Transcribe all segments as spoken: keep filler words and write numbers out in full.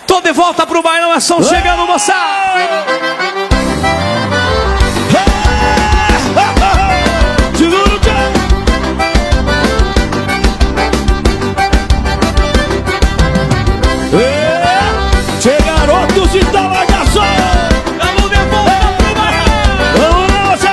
Tô de volta pro bailão, é som chegando, moçada. Segura o cara. Tchê, garotos de Talagaçó. Vamos de volta pro bailão. Vamos lá, você.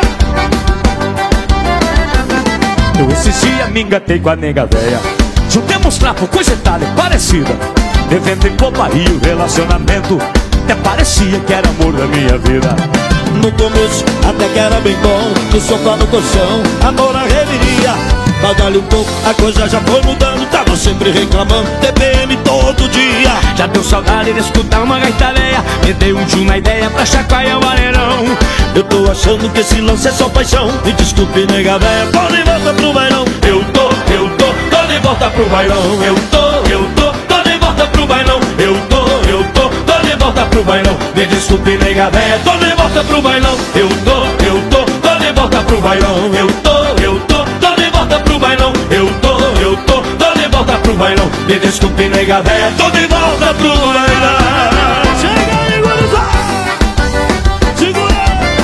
Eu esses dias me engatei com a nega véia. Juntemos trapo, coisa e tal, parecida. Devendo em popa e o relacionamento até parecia que era amor da minha vida. No começo até que era bem bom, no sofá, no colchão, amor à reveria. Mas dali um pouco a coisa já foi mudando, tava sempre reclamando, T P M todo dia. Já deu saudade de escutar uma gaita véia, me deu um tchum na ideia pra chacoalhar o vaneirão. Eu tô achando que esse lance é só paixão. Me desculpe, nega véia, tô de volta pro bailão. Eu tô, eu tô, tô de volta pro bailão. Eu tô, eu tô, tô de volta pro bailão. Eu tô, eu tô, tô de volta pro bailão. Me desculpe, nega véia, tô de volta pro bailão. Eu tô, eu tô, tô de volta pro bailão. Eu tô, eu tô, tô de volta pro bailão. Eu tô, eu tô, tô de volta pro bailão. Me desculpe, nega véia, tô de volta pro bailão. Chega aí, gurizada. Segura.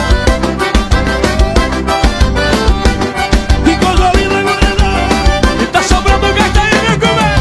Que coisa linda, gurizada. E tá sobrando gaita aí, meu comer.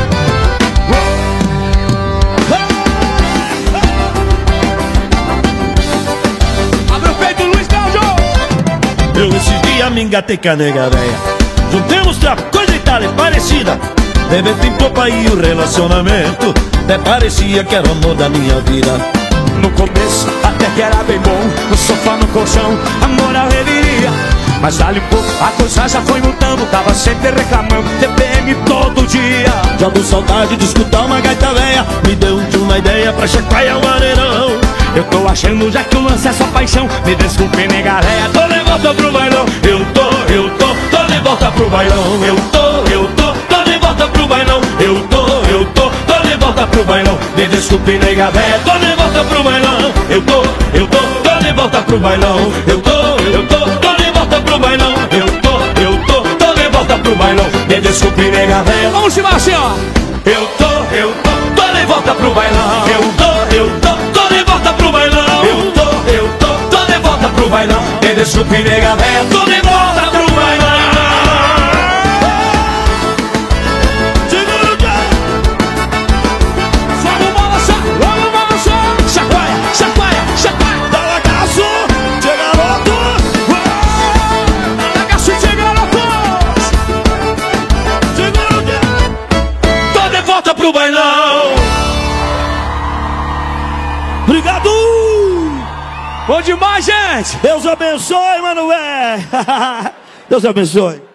Abre o peito, Luiz Cláudio. Eu esses dias me engatei com a nega véia. Juntemos trapo, coisa e tal, é parecida. Bebendo em popa e o relacionamento até parecia que era o amor da minha vida. No começo até que era bem bom, no sofá, no colchão, amor à reveria. Mas dali um pouco a coisa já foi mudando, tava sempre reclamando, T P M todo dia. Já deu saudade de escutar uma gaita véia, me deu um tchum na ideia pra chacoalhar o vaneirão. Eu tô achando já que o lance é só paixão, me desculpe, nega véia, tô de volta pro bailão. Eu tô, eu tô, tô de volta pro bailão. Eu tô, eu tô, tô de volta pro bailão. Eu tô, eu tô, tô de volta pro bailão. Me desculpe, nega véia, tô de volta pro bailão. Eu tô, eu tô, tô de volta pro bailão. Eu tô, eu tô, tô de volta pro bailão. Eu tô, eu tô, tô de volta pro bailão. Me desculpe, nega véia. Vamos chamar assim, ó. Eu tô, eu tô, tô de volta pro bailão. Eu tô, eu tô, tô de volta pro bailão. Eu tô, eu tô, tô de volta pro bailão. Me desculpe, nega véia, tô de volta pro bailão. Segura o cara. Vamos balançar, vamos balançar. Chacoalha, chacoalha, chacoalha. Talagaço, tchê, garoto. Talagaço, tchê, garotos. Segura o cara. Tô de volta pro bailão. Obrigado. Bom demais, gente. Deus abençoe, Manoel. Deus abençoe.